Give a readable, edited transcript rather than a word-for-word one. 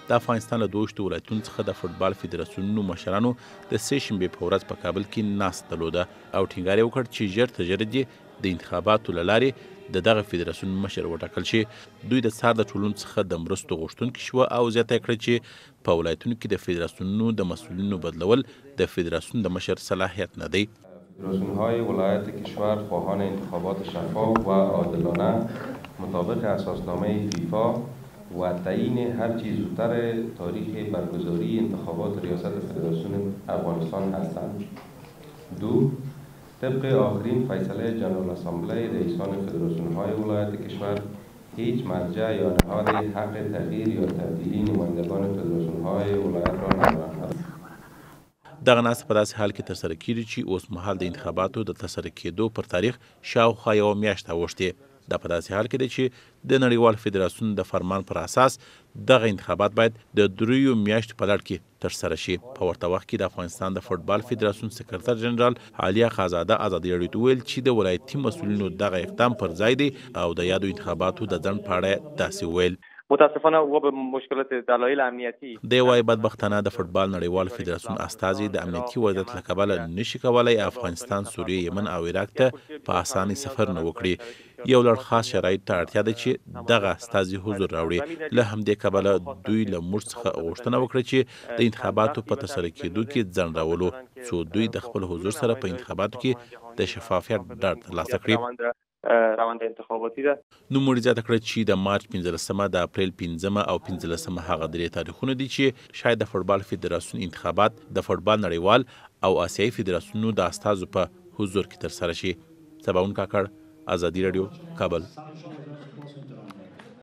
د افغانستان له 22 ولایتونو څخه د فوټبال فدراسیونونو مشرانو د سې شنبې په ورځ په کابل کې ناست درلوده او ټینګار یې وکړ چې ژر تر ژره دې د انتخاباتو له لارې د دغه فدراسیون مشر وټاکل شي. دوی د څار د ټولنو څخه د مرستو غوښتونکي شوه او زیاته یې کړه چې په ولایتونو کې د فدراسیونونو د مسئولینو بدلول د فدراسیون د مشر صلاحیت نه دی. فدراسیون‌های ولایت کشور خواهان انتخابات شفاف و عادلانه مطابق اساسنامه فیفا و تعیین هر چیز زودتر تاریخ برگزاری انتخابات ریاست فدراسیون افغانستان هستند. دو، طبق آخرین فیصله جنرال اسامبله رئیسان فدراسیون‌های ولایت کشور هیچ مرجع یا نهاد حق تغییر یا تبدیلی نمایندگان فدراسیون‌های ولایت را ندارند. دغه ناسته په داسې حال کې ترسره کیږي چې اوس مهال د انتخاباتو د ترسره کېدو پر تاریخ شاوخوا یوه میاشت اوښتې. دا په داسې حال کې دی چې د نړیوال فدراسیون د فرمان پر اساس دغه انتخابات باید د 3 میاشتو په لړ کې ترسره شي. په ورته وخت کې د افغانستان د فوټبال فدراسیون سکرتر جنرال عالیه خازاده ازادي راډیو ته ویل چې د ولایتي مسؤلینو دغه اقدام پر ځای دی او د یادو انتخاباتو د ځنډ په اړه داسې ویل. متاسفانه و به مشکلات دلایل امنیتی دی وايي بدبختانه د فوټبال نړیوال فدراسیون استازي د امنیتي وضعیت له کبله نشي کولی افغانستان، سوریه، یمن او عراق ته په اسانۍ سفر نه وکړي. یو لړ خاص شرایط ته اړتیا ده چې دغه استازي حضور راوړي. له همدې کبله دوی له موږ څخه غوښتنه وکړه چې د انتخاباتو په ترسره کېدو کې ځنډ راولو څو دوی د خپل حضور سره په انتخاباتو کې د شفافیت ډاډ ترلاسه کړي. روند انتخاباتی ده. نوموړي زیاته کړه چې د مارچ 15 د اپریل 15 او 15 هغه درې تاریخونه دي چې شاید د فوټبال فدراسیون انتخابات د فوټبال نړیوال او آسیایي فدراسیونونو د استازو په حضور کې ترسره شي. سباون کاکړ، ازادي راډیو، کابل.